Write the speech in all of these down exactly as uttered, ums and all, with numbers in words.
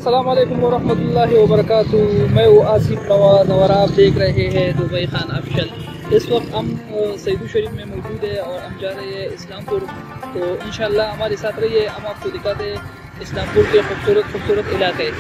अस्सलाम वालेकुम वरहमतुल्लाहि वबरकातुहू। मैं वो आसिफ नवाज और आप देख रहे हैं दुबई खान ऑफिशियल। इस वक्त हम सईदू शरीफ में मौजूद है और हम जा रहे हैं इस्लामपुर। तो इंशाल्लाह हमारे साथ रहिए, हम आपको दिखाते हैं इस्लामपुर के खूबसूरत खूबसूरत इलाके।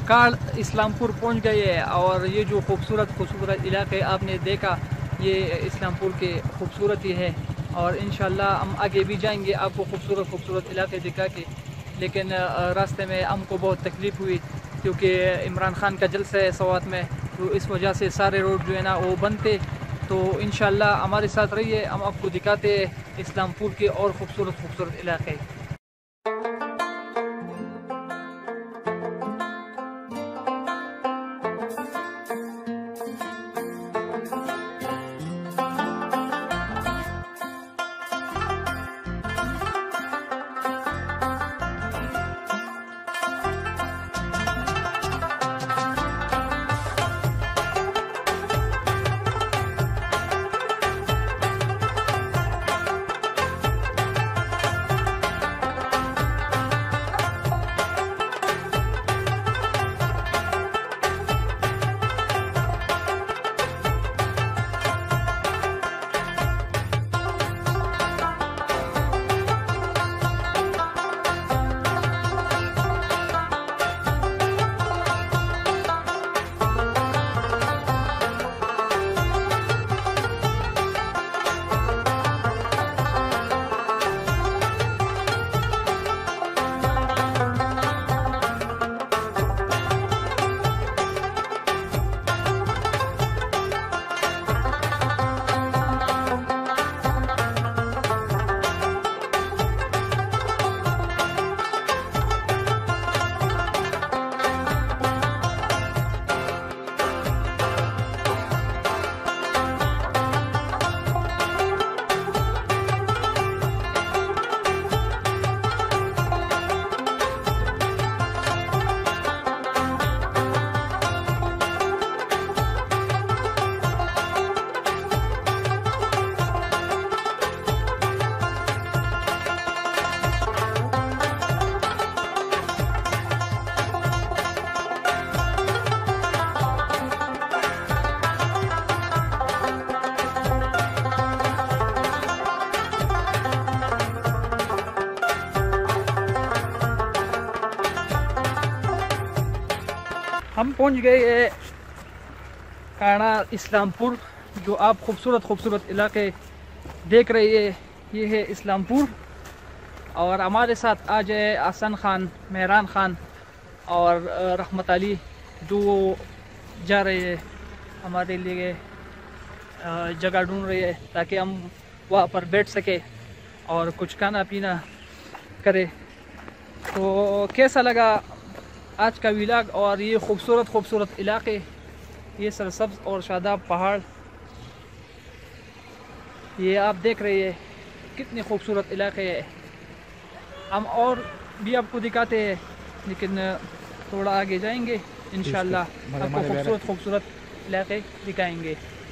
कार इस्लामपुर पहुंच गए हैं और ये जो खूबसूरत खूबसूरत इलाके आपने देखा ये इस्लामपुर के खूबसूरती है और इंशाल्लाह हम आगे भी जाएंगे आपको खूबसूरत खूबसूरत इलाके दिखा के। लेकिन रास्ते में हमको बहुत तकलीफ़ हुई क्योंकि इमरान खान का जलसा है स्वात में, तो इस वजह से सारे रोड जो है ना वो बंद थे। तो इंशाल्लाह हमारे साथ रहिए, हम आपको दिखाते हैं इस्लामपुर के और खूबसूरत खूबसूरत इलाके। हम पहुंच गए काना इस्लामपुर, जो आप खूबसूरत खूबसूरत इलाके देख रहे हैं ये है इस्लामपुर। और हमारे साथ आज है आसन खान, मेहरान खान और रहमत अली, जो जा रहे हैं हमारे लिए जगह ढूंढ रही है ताकि हम वहाँ पर बैठ सके और कुछ खाना पीना करे। तो कैसा लगा आज का व्लॉग और ये खूबसूरत खूबसूरत इलाके, ये सरसब्ज और शादाब पहाड़, ये आप देख रहे हैं कितने खूबसूरत इलाके हैं। हम और भी आपको दिखाते हैं लेकिन थोड़ा आगे जाएंगे इंशाल्लाह आपको खूबसूरत खूबसूरत इलाके दिखाएंगे।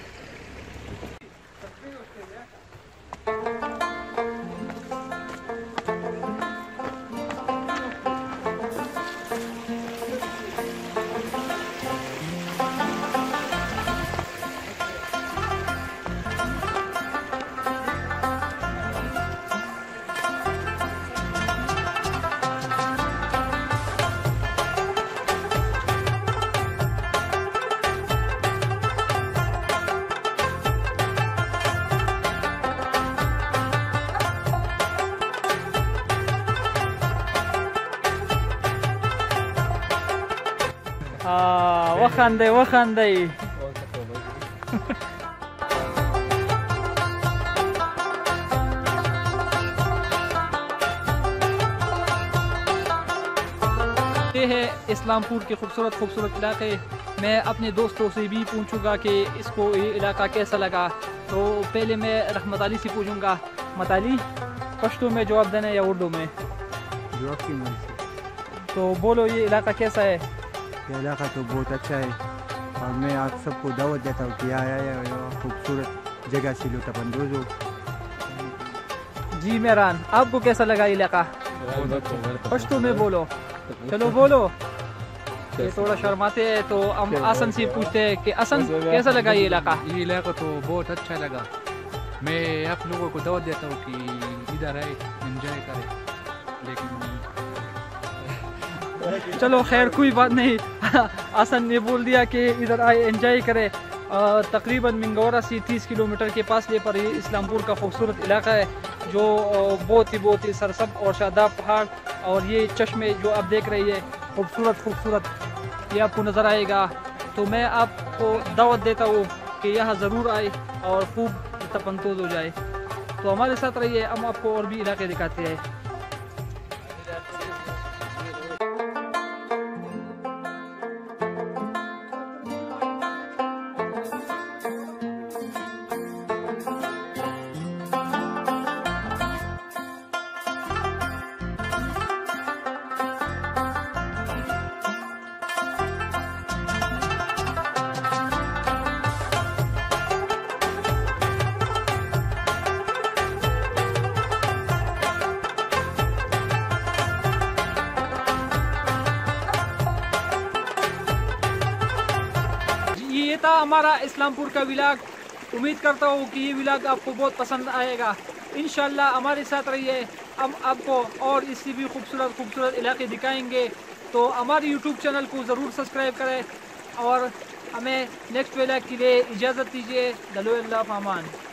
हाँ वखांदे वखांदे ये है इस्लामपुर के खूबसूरत खूबसूरत इलाके। मैं अपने दोस्तों से भी पूछूंगा कि इसको ये इलाका कैसा लगा। तो पहले मैं रहमत अली से पूछूंगा, रहमत अली पश्तो में जवाब देना या उर्दू में? जवाब की मर्जी। तो बोलो ये इलाका कैसा है? ये इलाका तो बहुत अच्छा है और मैं आप सबको दावत देता हूँ कि आया है खूबसूरत जगह से लुत्फ़अंदोज़ हो। जी मेहरान, आपको कैसा लगा इलाका? पश्तो में बोलो, चलो बोलो। ये थोड़ा शर्माते हैं तो हम आसन से पूछते हैं कि आसन कैसा लगा ये इलाका? ये इलाका तो बहुत अच्छा लगा। मैं आप लोगों को दावत देता हूँ कि इधर आए, एंजॉय करें। लेकिन चलो खैर कोई बात नहीं। आसन ने बोल दिया कि इधर आए एंजॉय करें। तकरीबन मिंगौरा से तीस किलोमीटर के फासले पर ये इस्लामपुर का खूबसूरत इलाका है, जो बहुत ही बहुत ही सरसब्ज़ और शादाब पहाड़ और ये चश्मे जो आप देख रही है खूबसूरत खूबसूरत, ये आपको नज़र आएगा। तो मैं आपको दावत देता हूँ कि यहाँ ज़रूर आए और खूब तपंतोज़ हो जाए। तो हमारे साथ रहिए, हम आपको और भी इलाके दिखाते हैं। ये था हमारा इस्लामपुर का व्लॉग। उम्मीद करता हूँ कि ये व्लॉग आपको बहुत पसंद आएगा। इंशाल्लाह हमारे साथ रहिए, हम आपको और इससे भी खूबसूरत खूबसूरत इलाके दिखाएंगे। तो हमारे यूट्यूब चैनल को ज़रूर सब्सक्राइब करें और हमें नेक्स्ट व्लॉग के लिए इजाज़त दीजिए। दलो अल्लाह फमान।